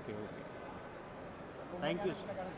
Okay okay, thank you.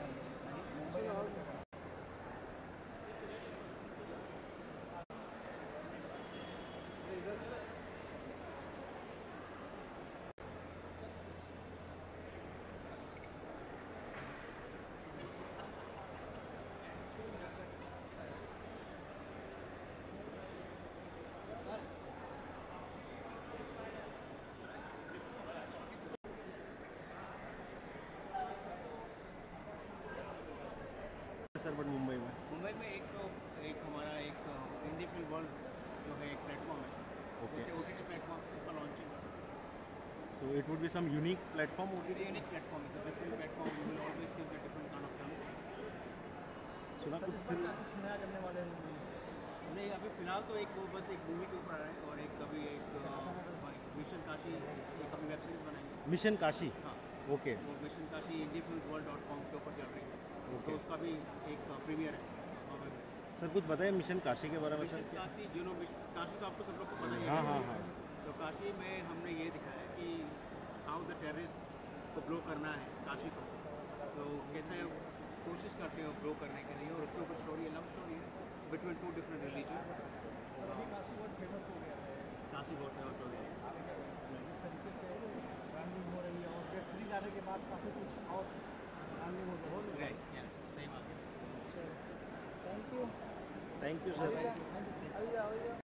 Sir but Mumbai में एक हमारा एक हिंदी फिल्म वर्ल्ड जो है एक प्लेटफॉर्म है, ओके, जैसे OTT प्लेटफॉर्म इसका लॉन्चिंग है। So it would be some unique platform It's a unique platform. It's a different platform. You will always see the different kind of films. सुना कुछ कुछ नया करने वाले हैं? नहीं, अभी फिलहाल तो एक वो बस एक मूवी के ऊपर आ रहा है, और एक अभी एक मिशन काशी एक अभी वेब सीरीज बनाएंगे। मिशन काशी, हाँ, ओके वो मिशन काशी indiefilmsworld.com के ऊपर चल रही है, ओके। तो उसका भी एक प्रीमियर है। सर कुछ बताइए मिशन काशी के बारे में मिशन सर। काशी काशी तो आपको सब लोग को पता ही है। हाँ हाँ हाँ, तो काशी में हमने ये दिखाया है कि हाउ द टेररिस्ट को ब्लो करना है काशी को, तो कैसे कोशिश करते हैं ब्लो करने के लिए, और उसके ऊपर स्टोरी है, लव स्टोरी है between two different religion. Kashi बहुत फेमस हो गया है, काशी बहुत फेमस हो गया है। इस तरीके से ब्रांडिंग हो रही है, और वेब सीरीज आने के बाद काफ़ी कुछ और ब्रांडिंग हो रही है। सही बात है। Thank you thank you sir. अभी जाओ